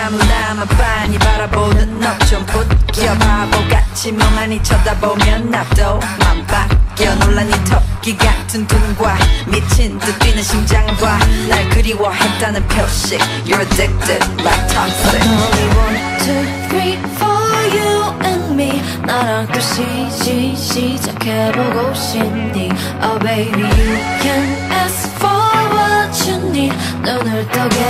아무나만 빤히 바라보는 너 좀 웃겨 바보같이 멍하니 쳐다보면 나도 맘 바뀌어 놀란 이 토끼 같은 눈과 미친 듯 뛰는 심장을 봐 날 그리워했다는 표식 You're addicted like toxic Only 1, 2, 3, 4 you and me 나랑 또 시작해보고 싶니 Oh baby you can ask for what you need 눈을 떠게